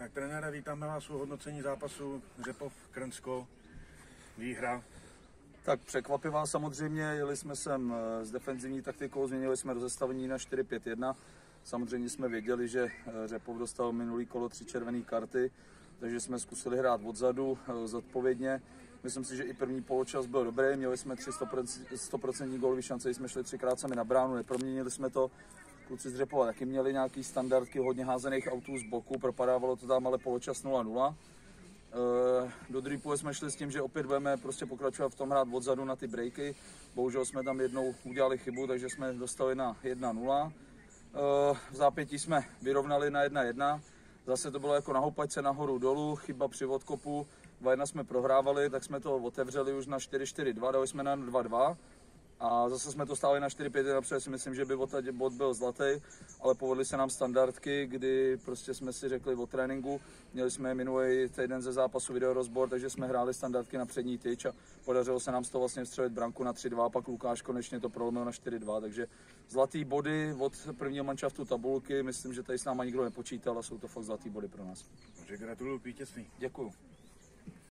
Tak trenére, vítáme vás u hodnocení zápasu Řepov Krnsko, výhra. Tak překvapivá samozřejmě, jeli jsme sem s defenzivní taktikou, změnili jsme rozestavení na 4-5-1. Samozřejmě jsme věděli, že Řepov dostal minulý kolo 3 červené karty, takže jsme zkusili hrát odzadu zodpovědně. Myslím si, že i první poločas byl dobrý, měli jsme 100% gólový šance, jsme šli 3krát sami na bránu, neproměnili jsme to. Kluci z Řepova taky měli nějaký standardky, hodně házených autů z boku, propadávalo to tam, ale poločas 0-0. Do druhé půle jsme šli s tím, že opět budeme prostě pokračovat v tom hrát odzadu na ty breaky. Bohužel jsme tam jednou udělali chybu, takže jsme dostali na 1-0. V zápětí jsme vyrovnali na 1-1. Zase to bylo jako na houpačce nahoru dolů, chyba při odkopu. 2-1 jsme prohrávali, tak jsme to otevřeli už na 4-4-2, dali jsme na 2-2. A zase jsme to stáli na 4-5, protože si myslím, že by bod byl zlatý, ale povedly se nám standardky, kdy prostě jsme si řekli o tréninku, měli jsme minulý týden ze zápasu videorozbor, takže jsme hráli standardky na přední tyč a podařilo se nám z toho vlastně vstřelit branku na 3-2, pak Lukáš konečně to prolomil na 4-2, takže zlatý body od prvního manšaftu tabulky, myslím, že tady s náma nikdo nepočítal a jsou to fakt zlatý body pro nás. Takže gratuluju k vítězství. Děkuju.